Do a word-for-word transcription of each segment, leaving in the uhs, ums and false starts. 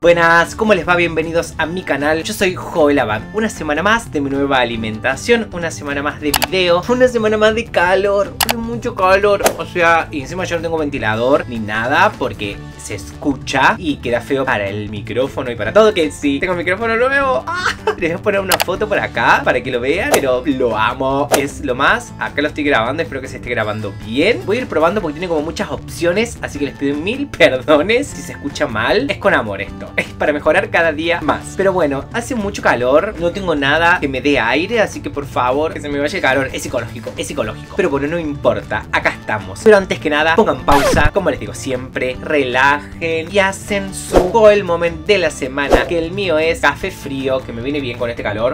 Buenas, ¿cómo les va? Bienvenidos a mi canal. Yo soy Joel Abad. Una semana más de mi nueva alimentación, una semana más de video, una semana más de calor, de mucho calor. O sea, y encima yo no tengo ventilador ni nada porque se escucha y queda feo para el micrófono y para todo. Que sí, tengo micrófono nuevo. ¡Ah! Les voy a poner una foto por acá para que lo vean, pero lo amo, es lo más. Acá lo estoy grabando, espero que se esté grabando bien. Voy a ir probando porque tiene como muchas opciones, así que les pido mil perdones si se escucha mal. Es con amor esto, es para mejorar cada día más. Pero bueno, hace mucho calor, no tengo nada que me dé aire, así que por favor, que se me vaya el calor. Es psicológico, es psicológico. Pero bueno, no importa, acá estamos. Pero antes que nada, pongan pausa, como les digo siempre, relajen y hacen su Joel Moment de la semana, que el mío es café frío, que me viene bien con este calor.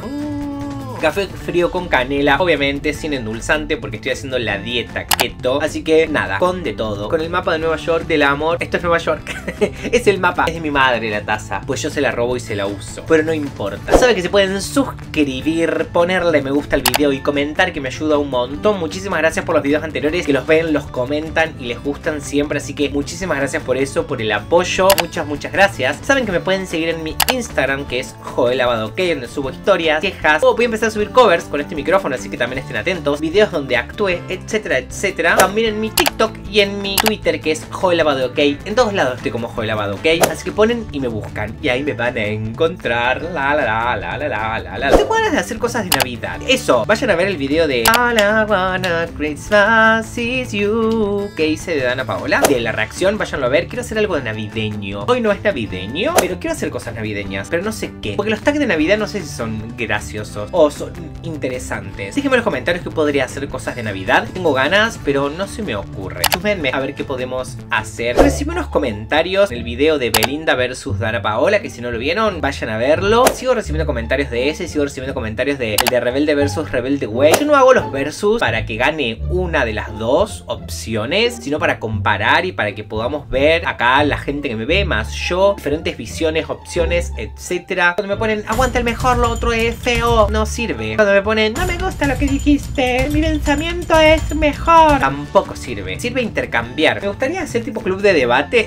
Café frío con canela, obviamente sin endulzante porque estoy haciendo la dieta keto. Así que nada, con de todo. Con el mapa de Nueva York del amor. Esto es Nueva York. Es el mapa, es de mi madre la taza, pues yo se la robo y se la uso, pero no importa. Saben que se pueden suscribir, ponerle me gusta al video y comentar, que me ayuda un montón. Muchísimas gracias por los videos anteriores, que los ven, los comentan y les gustan siempre. Así que muchísimas gracias por eso, por el apoyo. Muchas, muchas gracias. Saben que me pueden seguir en mi Instagram, que es Joel Abad OK, donde subo historias, quejas, o voy a empezar a subir covers con este micrófono, así que también estén atentos, videos donde actúe, etcétera, etcétera. También en mi TikTok y en mi Twitter, que es Joel Abad OK. En todos lados estoy como Joel Abad OK, así que ponen y me buscan y ahí me van a encontrar. La la la la la la la la. Tengo ganas de hacer cosas de Navidad. Eso, vayan a ver el video de All I Wanna Christmas Is You que hice de Dana Paola, de la reacción, váyanlo a ver. Quiero hacer algo de navideño. Hoy no es navideño, pero quiero hacer cosas navideñas, pero no sé qué, porque los tags de Navidad no sé si son graciosos o son interesantes. Déjenme en los comentarios que podría hacer cosas de Navidad. Tengo ganas, pero no se me ocurre. Chúmenme a ver qué podemos hacer. Recibí unos comentarios en el video de Belinda versus Dana Paola, que si no lo vieron, vayan a verlo. Sigo recibiendo comentarios de ese, sigo recibiendo comentarios de el de Rebelde versus Rebelde Way. Yo no hago los versus para que gane una de las dos opciones, sino para comparar y para que podamos ver acá la gente que me ve, más yo, diferentes visiones, opciones, etcétera. Cuando me ponen, aguanta el mejor, lo otro es feo, no sirve. Cuando me ponen, no me gusta lo que dijiste, mi pensamiento es mejor, tampoco sirve. Sirve intercambiar. Me gustaría hacer tipo club de debate.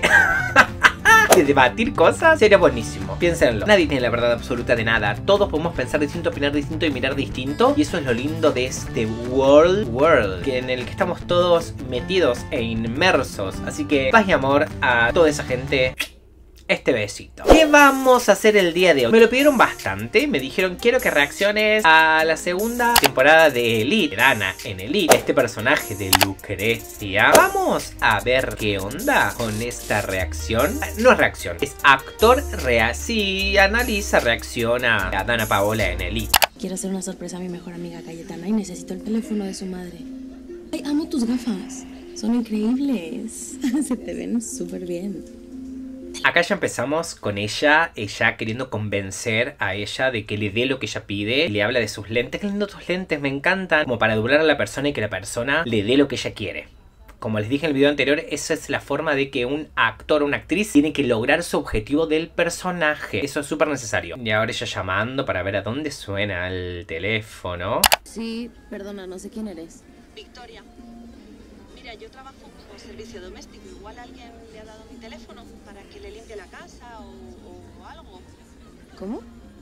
De debatir cosas, sería buenísimo. Piénsenlo, nadie tiene la verdad absoluta de nada. Todos podemos pensar distinto, opinar distinto y mirar distinto. Y eso es lo lindo de este world World, que en el que estamos todos metidos e inmersos. Así que paz y amor a toda esa gente. Este besito. ¿Qué vamos a hacer el día de hoy? Me lo pidieron bastante. Me dijeron, quiero que reacciones a la segunda temporada de Elite, Dana en Elite, este personaje de Lucrecia. Vamos a ver qué onda con esta reacción. No es reacción, es actor real. Sí, analiza, reacciona a Dana Paola en Elite. Quiero hacer una sorpresa a mi mejor amiga Cayetana y necesito el teléfono de su madre. Ay, amo tus gafas. Son increíbles. Se te ven súper bien. Acá ya empezamos con ella, ella queriendo convencer a ella de que le dé lo que ella pide. Le habla de sus lentes. Qué lindos tus lentes, me encantan. Como para doblar a la persona y que la persona le dé lo que ella quiere. Como les dije en el video anterior, esa es la forma de que un actor o una actriz tiene que lograr su objetivo del personaje. Eso es súper necesario. Y ahora ella llamando para ver a dónde suena el teléfono. Sí, perdona, no sé quién eres. Victoria, mira, yo trabajo como servicio doméstico. Igual alguien le ha dado mi teléfono para que le limpie la casa o, o algo. ¿Cómo?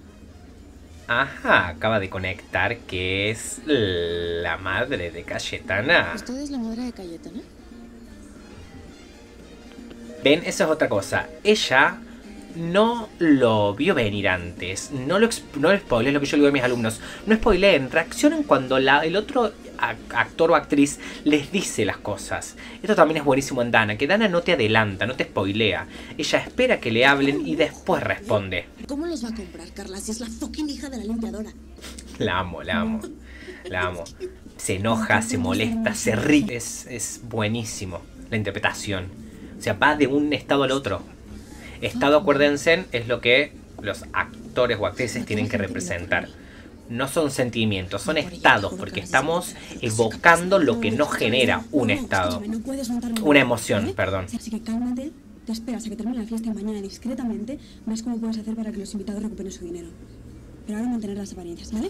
Ajá, acaba de conectar que es la madre de Cayetana. ¿Usted es la madre de Cayetana? Ven, eso es otra cosa. Ella no lo vio venir antes. No lo, no lo spoileen, lo que yo le digo a mis alumnos. No spoileen, reaccionen cuando la, el otro actor o actriz les dice las cosas. Esto también es buenísimo en Dana, que Dana no te adelanta, no te spoilea. Ella espera que le hablen y después responde. ¿Cómo los va a comprar, Carla, si es la fucking hija de la limpiadora? La amo, la amo, la amo. Se enoja, se molesta, se ríe. Es, es buenísimo la interpretación. O sea, va de un estado al otro. Estado, acuérdense, es lo que los actores o actrices tienen que representar. No son sentimientos, son estados, porque estamos evocando lo que no genera un estado. Una emoción, perdón. Así que cálmate, te esperas a que termine la fiesta y mañana discretamente ves cómo puedes hacer para que los invitados recuperen su dinero. Pero ahora mantener las apariencias, ¿vale?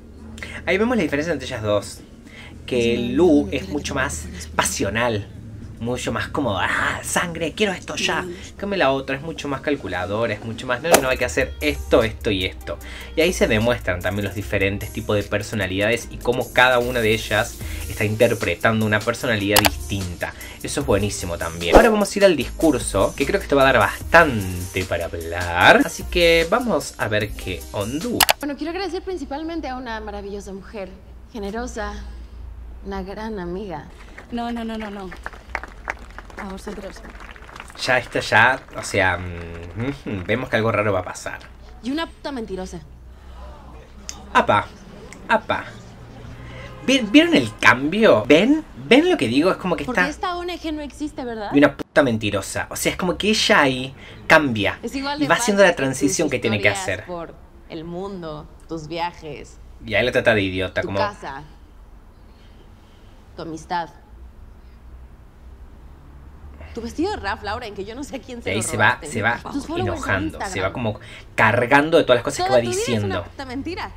Ahí vemos la diferencia entre ellas dos. Que Lu es mucho más pasional. mucho más como, ah, sangre, quiero esto ya. En cambio la otra es mucho más calculadora, es mucho más, no, no, hay que hacer esto, esto y esto. Y ahí se demuestran también los diferentes tipos de personalidades y cómo cada una de ellas está interpretando una personalidad distinta. Eso es buenísimo también. Ahora vamos a ir al discurso, que creo que esto va a dar bastante para hablar. Así que vamos a ver qué ondú. Bueno, quiero agradecer principalmente a una maravillosa mujer, generosa, una gran amiga. No, no, no, no, no. A vosotros. Ya está ya, o sea, mm, vemos que algo raro va a pasar. Y una puta mentirosa. Apa, apa. ¿Vieron el cambio? ¿Ven? ¿Ven lo que digo? Es como que Porque está... esta O N G no existe, ¿verdad? Y una puta mentirosa. O sea, es como que ella ahí cambia. Es igual y de va haciendo la falsa transición tus que tiene que historias hacer. Por el mundo, tus viajes, Y ahí la trata de idiota, tu como... casa, tu amistad. Tu vestido de Ralph Lauren, que yo no sé a quién se Y ahí lo se va, robaste. se va Tus followers en enojando. Instagram. Se va como cargando de todas las cosas Toda que va tu vida es diciendo. una puta mentira.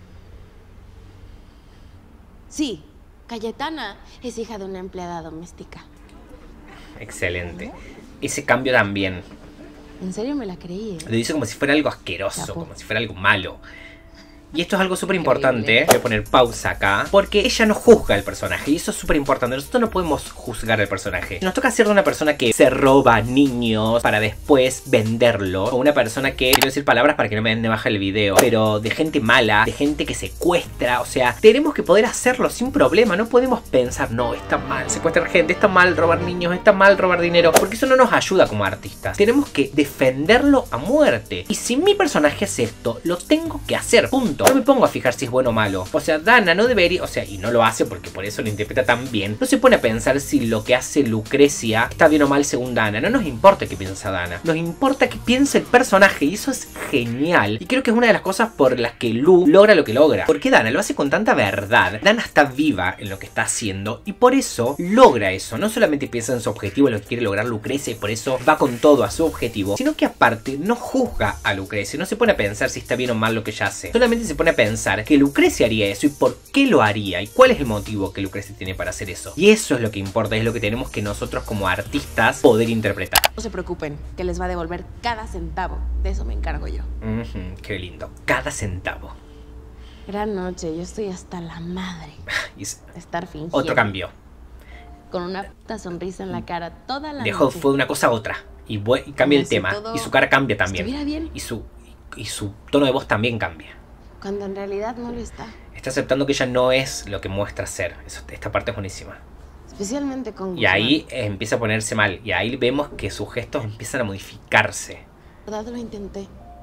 Sí, Cayetana es hija de una empleada doméstica. Excelente. Ese cambio también. En serio me la creí, ¿eh? Lo dice como si fuera algo asqueroso, Chapo. como si fuera algo malo. Y esto es algo súper importante. Voy a poner pausa acá. Porque ella no juzga el personaje. Y eso es súper importante. Nosotros no podemos juzgar al personaje. Nos toca ser de una persona que se roba niños para después venderlo. O una persona que... Quiero decir palabras para que no me den de baja el video. Pero de gente mala. De gente que secuestra. O sea, tenemos que poder hacerlo sin problema. No podemos pensar, no, está mal secuestrar gente. Está mal robar niños. Está mal robar dinero. Porque eso no nos ayuda como artistas. Tenemos que defenderlo a muerte. Y si mi personaje hace esto, lo tengo que hacer. Punto. No me pongo a fijar si es bueno o malo. O sea, Dana no debería... O sea, y no lo hace porque por eso lo interpreta tan bien. No se pone a pensar si lo que hace Lucrecia está bien o mal según Dana. No nos importa qué piensa Dana. Nos importa qué piensa el personaje. Y eso es genial. Y creo que es una de las cosas por las que Lu logra lo que logra. Porque Dana lo hace con tanta verdad. Dana está viva en lo que está haciendo. Y por eso logra eso. No solamente piensa en su objetivo, en lo que quiere lograr Lucrecia. Y por eso va con todo a su objetivo. Sino que aparte no juzga a Lucrecia. No se pone a pensar si está bien o mal lo que ella hace. Solamente se pone a pensar que Lucrecia haría eso y por qué lo haría y cuál es el motivo que Lucrecia tiene para hacer eso. Y eso es lo que importa, es lo que tenemos que nosotros como artistas poder interpretar. No se preocupen, que les va a devolver cada centavo. De eso me encargo yo. Uh-huh, qué lindo, cada centavo. Gran noche, yo estoy hasta la madre Y de estar fingiendo. otro cambio. Con una puta sonrisa en la cara toda la Dejó, noche. fue de una cosa a otra. Y, y cambia Como el si tema. todo Y su cara cambia también. estuviera bien. Y su, y su tono de voz también cambia. Cuando en realidad no lo está. Está aceptando que ella no es lo que muestra ser. Eso, esta parte es buenísima. Especialmente con Y ahí eh, empieza a ponerse mal. Y ahí vemos que sus gestos empiezan a modificarse. La verdad lo intenté.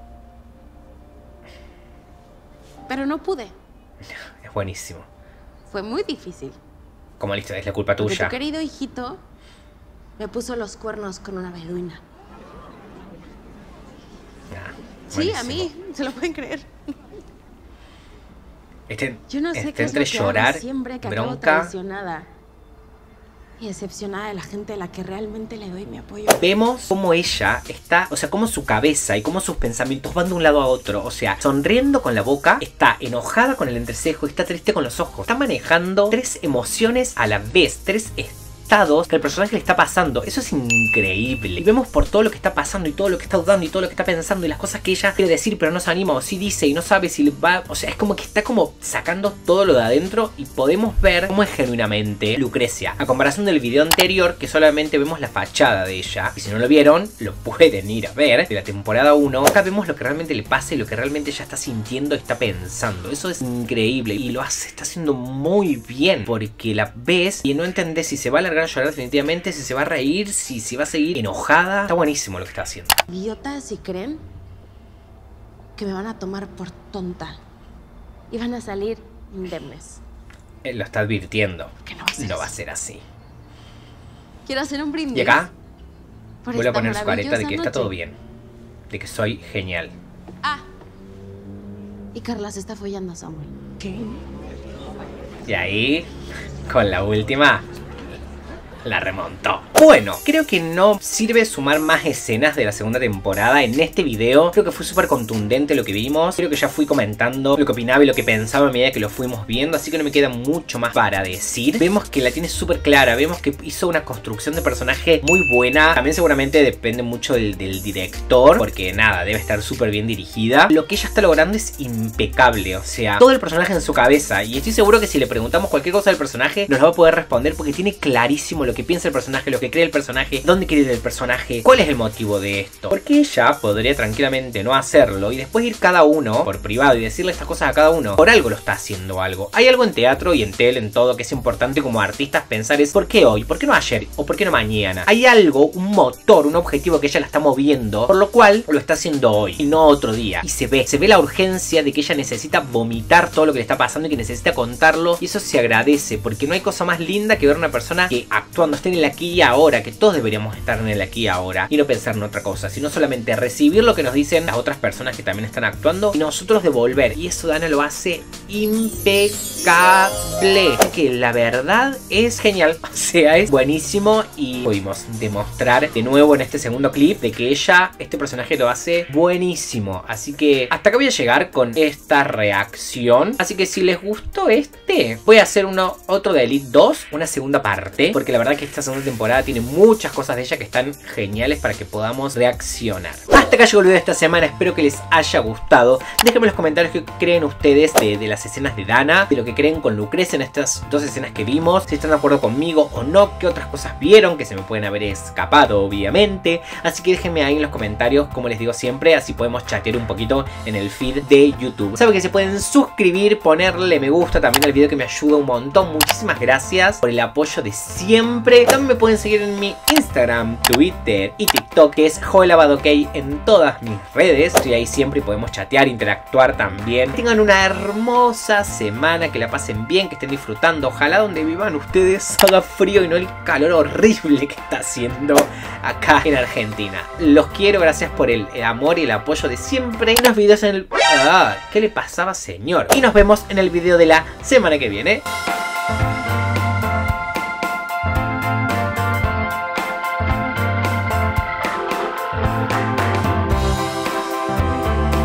Pero no pude. Es buenísimo. Fue muy difícil. Como listo, es la culpa Porque tuya. tu querido hijito me puso los cuernos con una beduina. Ah, Sí, a buenísimo. mí. ¿Se lo pueden creer? Este, Yo no sé este qué es entre lo que hago llorar, siempre que acabo bronca. traicionada y decepcionada de la gente a la que realmente le doy mi apoyo. Vemos cómo ella está, o sea, cómo su cabeza y cómo sus pensamientos van de un lado a otro. O sea, sonriendo con la boca, está enojada con el entrecejo, está triste con los ojos. Está manejando tres emociones a la vez, tres estados que el personaje le está pasando. Eso es increíble. Y vemos por todo lo que está pasando y todo lo que está dudando y todo lo que está pensando y las cosas que ella quiere decir pero no se anima o sí dice y no sabe si va... O sea, es como que está como sacando todo lo de adentro y podemos ver cómo es genuinamente Lucrecia. A comparación del video anterior que solamente vemos la fachada de ella. Y si no lo vieron, lo pueden ir a ver de la temporada uno. Acá vemos lo que realmente le pasa y lo que realmente ella está sintiendo y está pensando. Eso es increíble y lo hace, está haciendo muy bien porque la ves y no entendés si se va a alargar a llorar definitivamente, si se va a reír, si se va a seguir enojada. Está buenísimo lo que está haciendo. Idiotas si creen que me van a tomar por tonta y van a salir indemnes. Él lo está advirtiendo. Que no va a ser No va a así. ser así. Quiero hacer un brindis. Y acá por vuelve a esta poner su careta de maravillosa que está noche. todo bien. De que soy genial. Ah. Y Carla se está follando a Samuel. ¿Qué? Y ahí, con la última. la remontó. Bueno, creo que no sirve sumar más escenas de la segunda temporada en este video. Creo que fue súper contundente lo que vimos. Creo que ya fui comentando lo que opinaba y lo que pensaba a medida que lo fuimos viendo, así que no me queda mucho más para decir. Vemos que la tiene súper clara, vemos que hizo una construcción de personaje muy buena. También seguramente depende mucho del, del director, porque nada, debe estar súper bien dirigida. Lo que ella está logrando es impecable, o sea, todo el personaje en su cabeza, y estoy seguro que si le preguntamos cualquier cosa del personaje nos lo va a poder responder, porque tiene clarísimo lo que piensa el personaje, lo que cree el personaje, dónde quiere ir el personaje, cuál es el motivo de esto. Porque ella podría tranquilamente no hacerlo y después ir cada uno por privado y decirle estas cosas a cada uno. Por algo lo está haciendo algo. Hay algo en teatro y en tele, en todo, que es importante como artistas pensar es ¿por qué hoy? ¿Por qué no ayer? ¿O por qué no mañana? Hay algo, un motor, un objetivo que ella la está moviendo, por lo cual lo está haciendo hoy y no otro día. Y se ve, se ve la urgencia de que ella necesita vomitar todo lo que le está pasando y que necesita contarlo, y eso se agradece, porque no hay cosa más linda que ver a una persona que actuando esté en el aquí y ahora, que todos deberíamos estar en el aquí y ahora y no pensar en otra cosa, sino solamente recibir lo que nos dicen las otras personas que también están actuando y nosotros devolver, y eso Dana lo hace impecable, que la verdad es genial, o sea, es buenísimo, y pudimos demostrar de nuevo en este segundo clip de que ella, este personaje lo hace buenísimo. Así que hasta acá voy a llegar con esta reacción, así que si les gustó este, voy a hacer uno otro de Elite dos, una segunda parte, porque la verdad que esta segunda temporada tiene muchas cosas de ella que están geniales para que podamos reaccionar. Hasta acá llegó el video de esta semana, espero que les haya gustado. Déjenme en los comentarios qué creen ustedes de, de las escenas de Dana, de lo que creen con Lucrecia en estas dos escenas que vimos, si están de acuerdo conmigo o no, qué otras cosas vieron que se me pueden haber escapado obviamente. Así que déjenme ahí en los comentarios, como les digo siempre, así podemos chatear un poquito en el feed de YouTube. Saben que se pueden suscribir, ponerle me gusta también al video, que me ayuda un montón. Muchísimas gracias por el apoyo de siempre. También me pueden seguir en mi Instagram, Twitter y TikTok, que es joelabadok en todas mis redes. Estoy ahí siempre y podemos chatear, interactuar también. Tengan una hermosa semana, que la pasen bien, que estén disfrutando. Ojalá donde vivan ustedes haga frío y no el calor horrible que está haciendo acá en Argentina. Los quiero, gracias por el amor y el apoyo de siempre. Y los videos en el... Ah, ¿qué le pasaba, señor? Y nos vemos en el video de la semana que viene.